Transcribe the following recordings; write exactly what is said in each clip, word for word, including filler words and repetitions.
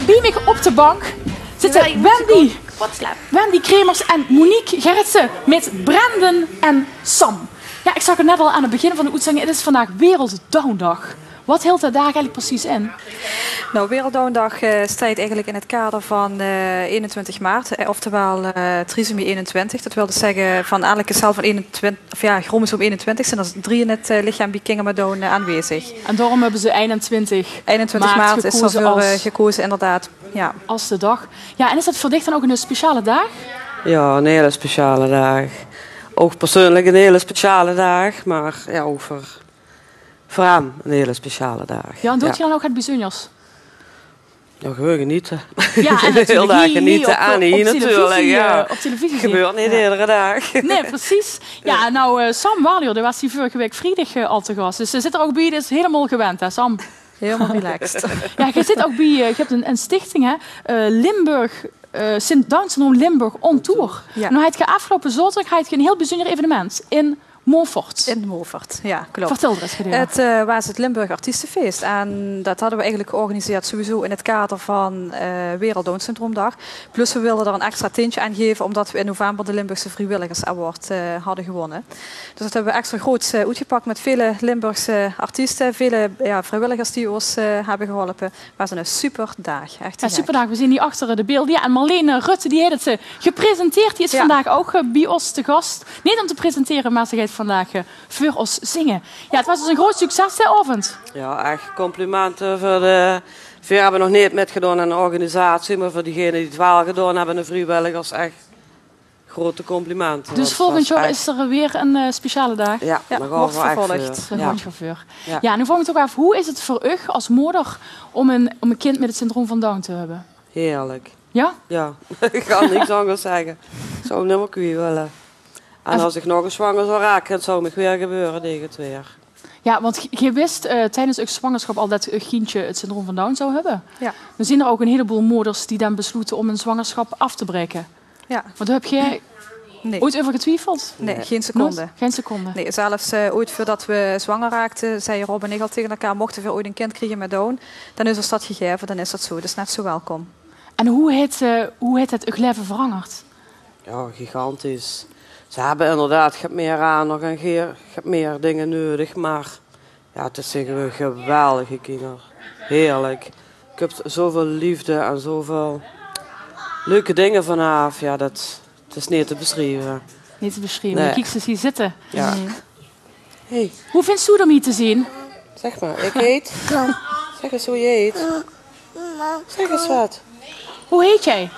bij mij op de bank zitten Wendy, Wendy Kremers en Monique Gerritsen met Brandon en Sam. Ja, ik zag het net al aan het begin van de uitzending. Het is vandaag Werelddowndag. Wat hield dat daar eigenlijk precies in? Nou, Werelddowndag uh, staat eigenlijk in het kader van uh, eenentwintig maart, eh, oftewel uh, trisomie eenentwintig. Dat wil dus zeggen van elke cel van eenentwintig, of ja, chromosoom eenentwintig zijn er drie in het uh, lichaam bij kinderen met Down uh, aanwezig. En daarom hebben ze eenentwintig, eenentwintig maart is er voor als, uh, gekozen, inderdaad. Ja. Als de dag. Ja, en is dat voor dich dan ook een speciale dag? Ja, een hele speciale dag. Ook persoonlijk een hele speciale dag, maar ja, ook voor, voor hem een hele speciale dag. Ja, en doet ja. je dan ook het bijzonders? Ja, gewoon genieten. Ja, en heel dag genieten aan hier natuurlijk. Ja. Op televisie. Gebeurt niet ja. iedere dag. Nee, precies. Ja, nou, uh, Sam Wallier, die was hier vorige week vrijdag uh, al te gast. Dus ze zit er ook bij, dus helemaal gewend, hè, Sam? Helemaal relaxed. Ja, je zit ook bij, uh, je hebt een, een stichting, hè, uh, Limburg, uh, Down Syndroom Limburg on Tour. Ja. Nou, had je afgelopen zaterdag had je een heel bijzonder evenement in Montfort. In Montfort, ja, klopt. Vertel er eens, gedaan. Het uh, was het Limburg Artiestenfeest. En dat hadden we eigenlijk georganiseerd sowieso in het kader van uh, Wereld Down Syndroomdag. Plus we wilden er een extra tintje aan geven, omdat we in november de Limburgse Vrijwilligers Award uh, hadden gewonnen. Dus dat hebben we extra groot uh, uitgepakt met vele Limburgse artiesten, vele ja, vrijwilligers die ons uh, hebben geholpen. Het was een super dag. Echt ja, super dag. We zien hier achter de beelden. Ja, en Marlene Rutte die heeft het uh, gepresenteerd. Die is ja. vandaag ook uh, bij ons te gast. Niet om te presenteren, maar ze gaat vandaag uh, voor ons zingen. Ja, het was dus een groot succes de avond. Ja, echt complimenten voor de... We hebben nog niet metgedaan aan de organisatie, maar voor diegenen die het wel gedaan hebben, de vrijwilligers, echt grote complimenten. Dus volgend jaar echt... is er weer een uh, speciale dag? Ja, ja dan gaan we vervolgd. Ja. Ja. Ja. Ja, nu vraag ik me toch af, hoe is het voor u als moeder om een, om een kind met het syndroom van Down te hebben? Heerlijk. Ja? Ja, ik kan niks anders zeggen. Ik zou hem niet meer willen. En als ik nog eens zwanger zou raken, het zou me weer gebeuren tegen het weer. Ja, want je wist uh, tijdens je zwangerschap al dat je kindje het syndroom van Down zou hebben. Ja. Er zijn er ook een heleboel moeders die dan besluiten om een zwangerschap af te breken. Ja. Want daar heb jij nee. ooit over getwijfeld? Nee, nee. geen seconde. Nooit? Geen seconde? Nee, zelfs uh, ooit voordat we zwanger raakten, zei Rob en ik al tegen elkaar, mochten we ooit een kind krijgen met Down, dan is ons dat gegeven, dan is dat zo. Dat is net zo welkom. En hoe heeft, uh, hoe heeft het je leven veranderd? Ja, gigantisch. Ze hebben inderdaad, je hebt meer aandacht en je hebt meer dingen nodig, maar ja, het is een geweldige kinder. Heerlijk. Ik heb zoveel liefde en zoveel leuke dingen vanaf. Ja, dat, dat is niet te beschrijven. Niet te beschrijven. Nee. Kijk ze hier zitten. Ja. Mm. Hey. Hoe vindt u om hier te zien? Zeg maar, ik heet. Zeg eens hoe je heet. Zeg eens wat. Hoe heet jij?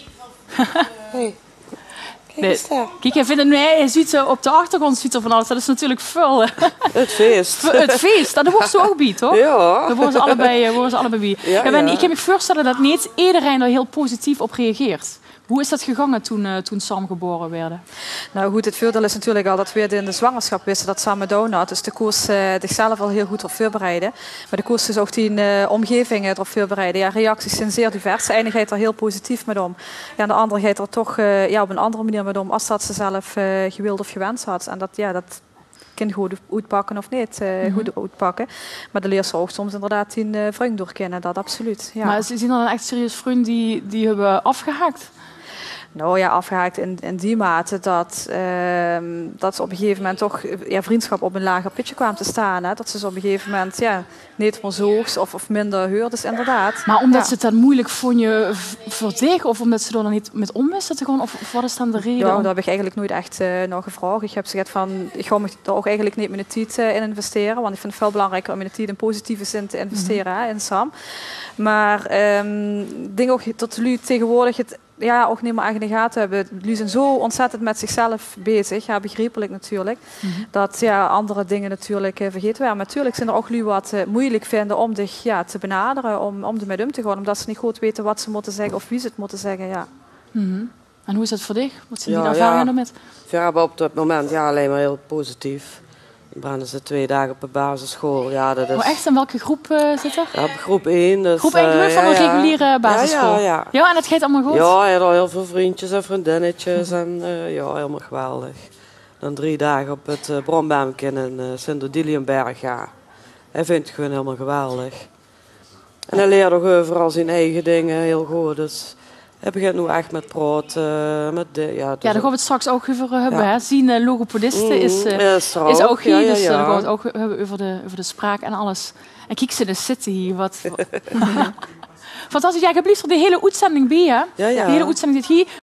Hey. Nee. Kijk, jij vindt het nu, je ziet ze op de achtergrond ziet er van alles. Dat is natuurlijk veel. Het feest. Het feest, dat wordt ze ook bij, toch? Ja. Daar worden ze allebei, worden ze allebei bij. Ja, ja, ben, ja. Ik kan me voorstellen dat niet iedereen er heel positief op reageert. Hoe is dat gegaan toen, uh, toen Sam geboren werd? Nou goed, het voordeel is natuurlijk al dat we in de zwangerschap wisten dat Sam met Down had. Dus de koers uh, zichzelf al heel goed op voorbereiden. Maar de koers is ook die uh, omgeving erop voorbereiden. Ja, reacties zijn zeer divers. De ene gaat er heel positief mee om. Ja, en de andere gaat er toch uh, ja, op een andere manier mee om. Als dat ze zelf uh, gewild of gewenst had. En dat, ja, dat kind goed uitpakken of niet uh, mm-hmm. goed uitpakken. Maar de leert ze ook soms inderdaad die uh, vriend doorkennen. Dat absoluut. Ja. Maar ze zien dan echt serieus vrienden die, die hebben afgehaakt? Nou ja, afgehaakt in, in die mate dat, uh, dat ze op een gegeven moment toch ja, vriendschap op een lager pitje kwamen te staan. Hè? Dat ze ze op een gegeven moment ja, niet meer zo of, of minder hoorden, inderdaad. Maar omdat ja. ze het dan moeilijk vond je verdedigen of omdat ze er dan niet met om wisten te gaan? Of, of wat is dan de reden? Ja, dat heb ik eigenlijk nooit echt uh, nog gevraagd. Ik heb gezegd van, ik ga me er ook eigenlijk niet mijn tijd uh, in investeren. Want ik vind het veel belangrijker om mijn tijd in positieve zin te investeren mm-hmm. hè, in Sam. Maar um, ding ook tot nu tegenwoordig het ja, ook niet meer echt in de gaten hebben. Jullie zijn zo ontzettend met zichzelf bezig, ja, begrijpelijk natuurlijk, mm-hmm. dat ja, andere dingen natuurlijk uh, vergeten werden. Maar natuurlijk zijn er ook jullie wat uh, moeilijk vinden om zich ja, te benaderen, om, om ermee om te gaan, omdat ze niet goed weten wat ze moeten zeggen of wie ze het moeten zeggen. Ja. Mm-hmm. En hoe is dat voor dich? Wat zijn ja, die ervaringen ja. met? We hebben op dat moment ja, alleen maar heel positief. Branden ze twee dagen op de basisschool. Ja, dat is... Oh, echt? En welke groep uh, zit er? Ja, groep één. Dus, groep één uh, van ja, een reguliere basisschool? Ja, ja, ja. Ja, en dat gaat allemaal goed? Ja, hij had al heel veel vriendjes en vriendinnetjes. Mm-hmm. En uh, ja, helemaal geweldig. Dan drie dagen op het uh, Bronbemken in uh, Sint-Odiliënberg. Ja. Hij vindt het gewoon helemaal geweldig. En hij leert ook overal zijn eigen dingen heel goed. Dus hij begint nu echt met praten. Met de, ja, dus Ja, daar gaan we het straks ook over hebben. Ja. Hè. Zien uh, logopediste Mm, is, uh, is, er is ook. ook hier, Ja, ja, dus uh, dan ja. gaan we het ook hebben over de, over de spraak en alles. En kijk ze dus zitten hier. Wat... Fantastisch. Ja, ik heb liefst de hele uitzending bij, hè? Ja, ja. De hele uitzending zit hier.